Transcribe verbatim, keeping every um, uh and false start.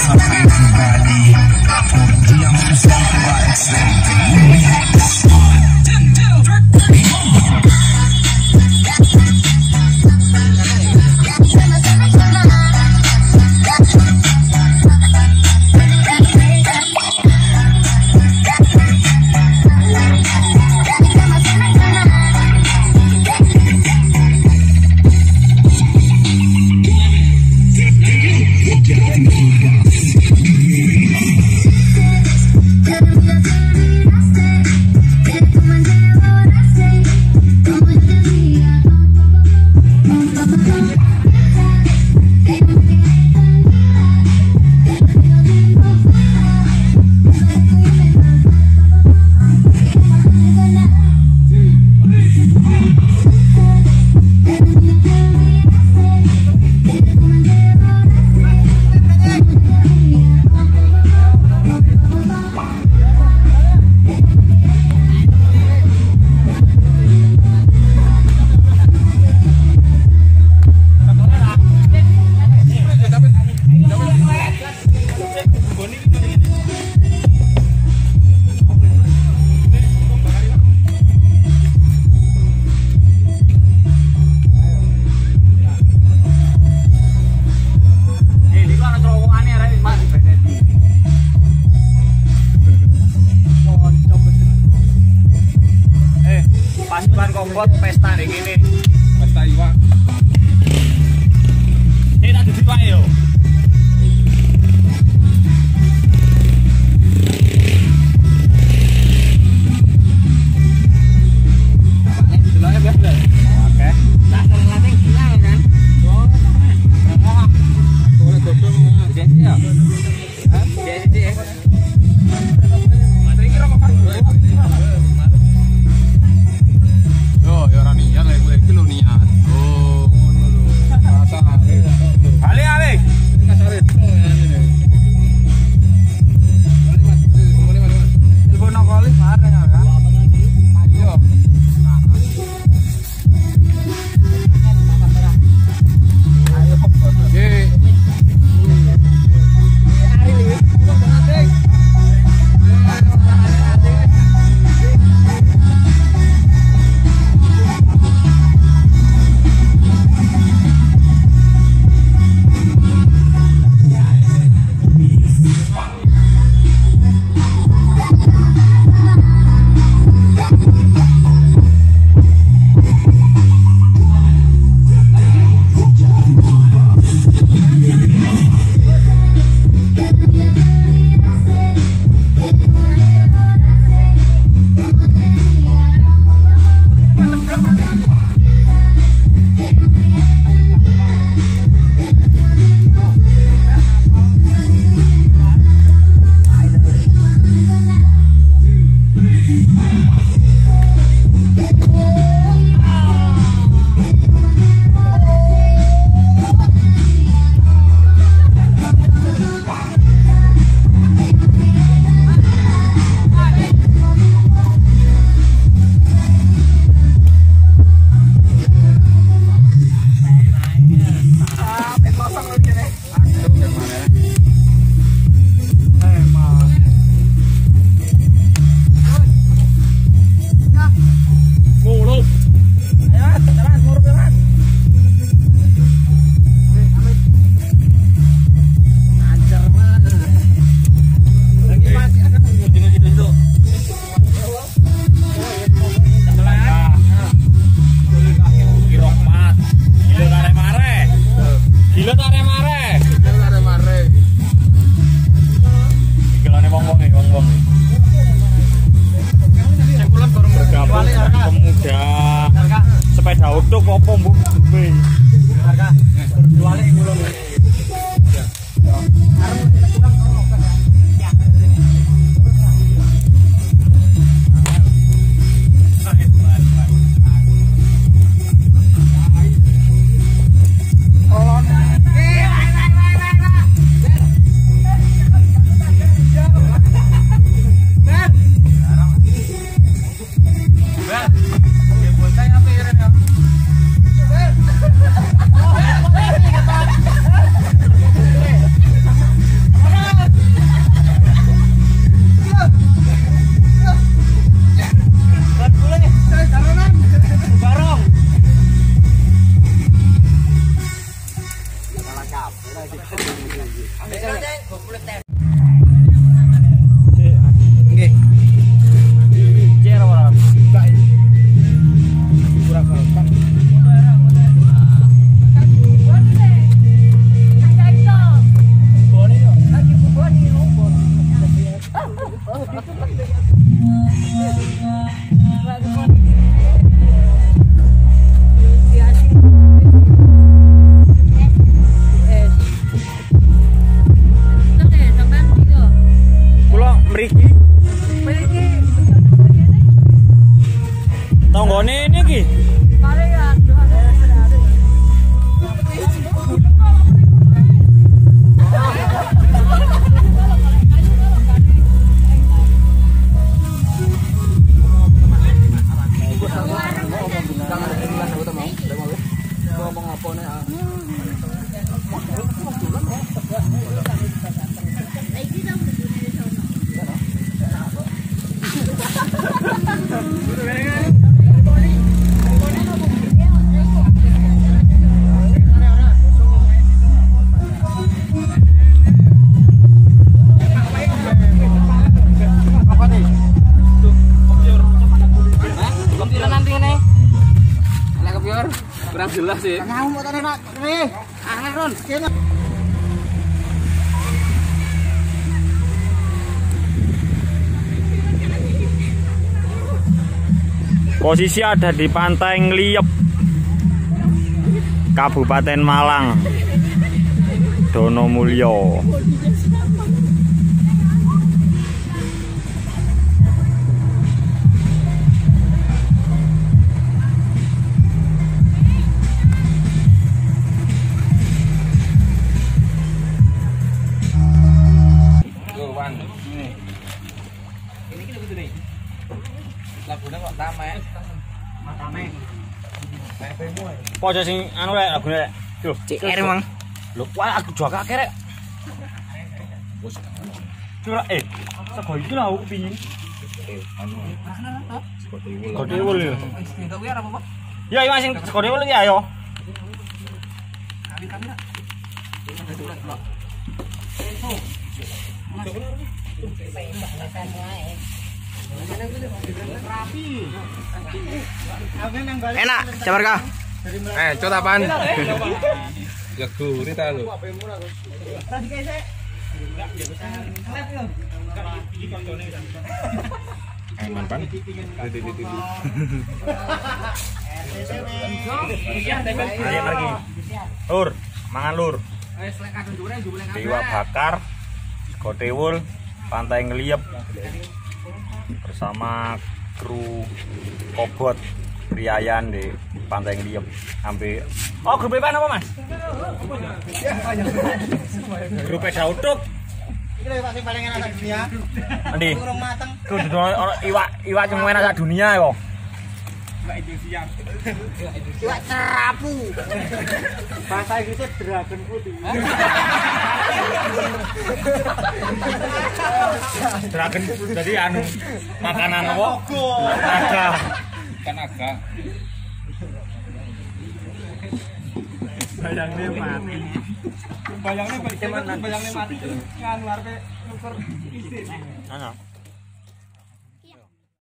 buat pesta nih gini. Pesta iwak. Ini tak duduk Pak yo. Deloknya biasa. Oke. Nah, latih hilang kan. Oh. Ngomong. Boleh godhong. Jadi ya. Hah? Jadi ya. Materi kira kok oh, ya orang niat lek kowe iki lho niat. Oh, ngono lho. Masa ale ale. Kasare. Telepon nang kali mare ya. Ayo. Ayo. Ye. Ari iki kok Nggih. Cer ora. Enggak. Kurang kan. Mriki. Mriki. Tanggane niki. Kare ya. Ngomong apa nek? Kurang jelas sih. Ngau motone nak. Nih. Ah, Ron. Kene. Posisi ada di Pantai Ngliep, Kabupaten Malang, Donomulyo. Lagune kok tame. Matame. Pojo sing anu rek lagune rek. Lho, C R Mang. Lho, wah aku juga kakek rek. Wes. Cura eh, sego iki lho aku pingin. Eh, anu. Kodewul ya. Entuk kuwi apa, Pak? Ya, iki sing kodewul iki ayo. Kami-kami nak. Enak, cabar kah? Eh, coba apaan? Ya gurih ta lho. Eh, mantan. Ayo lagi. Lur, mangan lur. Dewa bakar, Kodewul, Pantai Ngliep bersama kru Kobot Priayan di Pantai Ngliep. Sampai oh grup apa nama Mas? Grup Sauduk. Iki lho paling enak sak dunia. Endi? Kurang mateng. Kudu iwak iwak sing enak sak dunia kok. Iwak Indonesia. Iwak terapu. Bahasa Inggrisnya dragon putih. Dragon jadi anu makanan apa? Naga. Ikan naga. Bayangnya mati. Bayangnya bagaimana? Bayangnya mati. Kan luar pe. Ana.